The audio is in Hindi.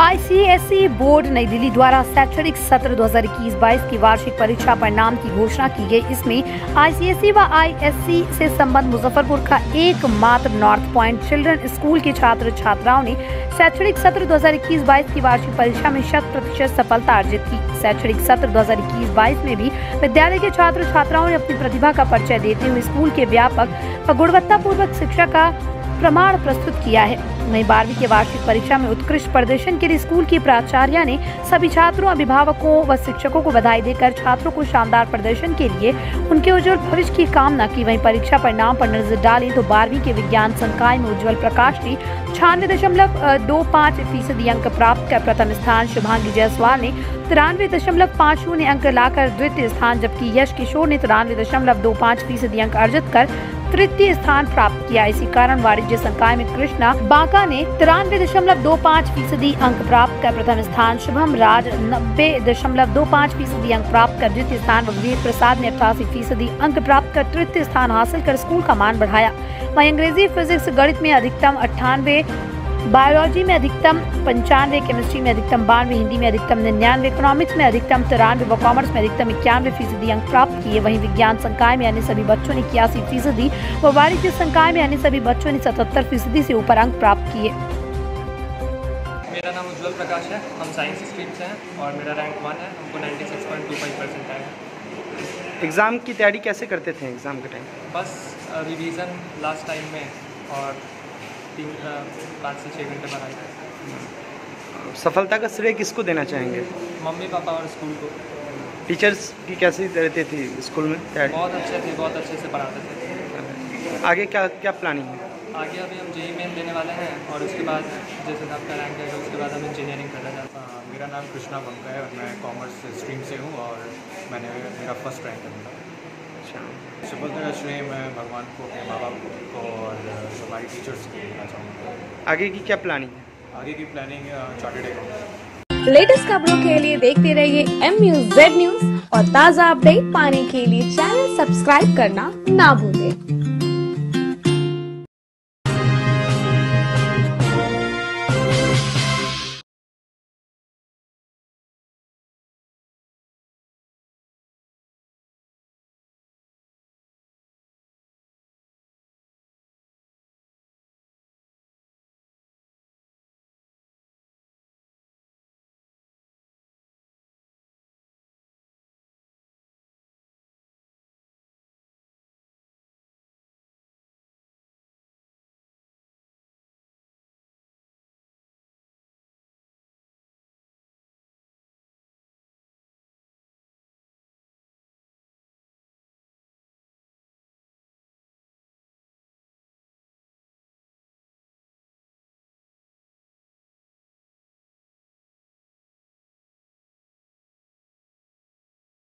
आईसीएसई बोर्ड नई दिल्ली द्वारा शैक्षणिक सत्र 2021-22 की वार्षिक परीक्षा परिणाम की घोषणा की गई। इसमें आईसीएसई व आईएससी से संबद्ध मुजफ्फरपुर का एकमात्र नॉर्थ पॉइंट चिल्ड्रन स्कूल के छात्र छात्राओं ने शैक्षणिक सत्र 2021-22 की वार्षिक परीक्षा में 100% सफलता अर्जित की। शैक्षणिक सत्र 2021-22 में भी विद्यालय के छात्र छात्राओं ने अपनी प्रतिभा का परिचय देते हुए स्कूल के व्यापक व गुणवत्तापूर्वक शिक्षा का प्रमाण प्रस्तुत किया है। वहीं 12वीं के वार्षिक परीक्षा में उत्कृष्ट प्रदर्शन के लिए स्कूल की प्राचार्य ने सभी छात्रों, अभिभावकों व शिक्षकों को बधाई देकर छात्रों को शानदार प्रदर्शन के लिए उनके उज्जवल भविष्य की कामना की। वहीं परीक्षा परिणाम पर नजर डालें तो 12वीं के विज्ञान संकाय में उज्जवल प्रकाश ने 96.25% अंक प्राप्त कर प्रथम स्थान, शुभांगी जायसवाल ने 93.50 अंक लाकर द्वितीय स्थान, जबकि यश किशोर ने 93.25% अंक अर्जित कर तृतीय स्थान प्राप्त किया। इसी कारण वाणिज्य संकाय में कृष्णा बांका ने 93.25% अंक प्राप्त कर प्रथम स्थान, शुभम राज 90.25% अंक प्राप्त कर द्वितीय स्थान व विवेक प्रसाद ने 88% अंक प्राप्त कर तृतीय स्थान हासिल कर स्कूल का मान बढ़ाया। वहीं अंग्रेजी, फिजिक्स, गणित में अधिकतम 98, बायोलॉजी में अधिकतम 95, केमिस्ट्री में अधिकतम 92, हिंदी में अधिकतम 99, इकोनॉमिक्स में अधिकतम 93 व कॉमर्स में अधिकतम 91% अंक प्राप्त किए। वहीं विज्ञान संकाय में अन्य सभी बच्चों ने 81% व वाणिज्य संकाय में अन्य सभी बच्चों ने 77% से ऊपर अंक प्राप्त किए। मेरा नाम उज्जवल प्रकाश है, हम साइंस स्ट्रीम से हैं और मेरा रैंक 1 है, हमको 96.25% आया। एग्ज़ाम की तैयारी कैसे करते थे एग्ज़ाम के टाइम? बस रिवीजन लास्ट टाइम में और 5 से 6 घंटे पढ़ाई। सफलता का श्रेय किसको देना चाहेंगे? मम्मी पापा और स्कूल को। टीचर्स की कैसी रहती थी स्कूल में तैयारी? बहुत अच्छे थे, बहुत अच्छे से पढ़ाते थे। आगे क्या प्लानिंग है? आगे अभी हम जेईई मेन देने वाले हैं और उसके बाद जैसे आपका रैंक है उसके बाद हम इंजीनियरिंग करना चाहते हैं। मेरा नाम कृष्णा बांका है और मैं कॉमर्स स्ट्रीम से हूँ और मेरा फर्स्ट रैंक है मेरा। अच्छा, सफलता का श्रेय मैं भगवान को, अपने माँ बाप को और हमारी टीचर्स को देना चाहूँगा। आगे की क्या प्लानिंग है? आगे की प्लानिंग चार्टर्ड अकाउंटेंट। लेटेस्ट खबरों के लिए देखते रहिए MUZ न्यूज़ और ताज़ा अपडेट पाने के लिए चैनल सब्सक्राइब करना ना भूलें।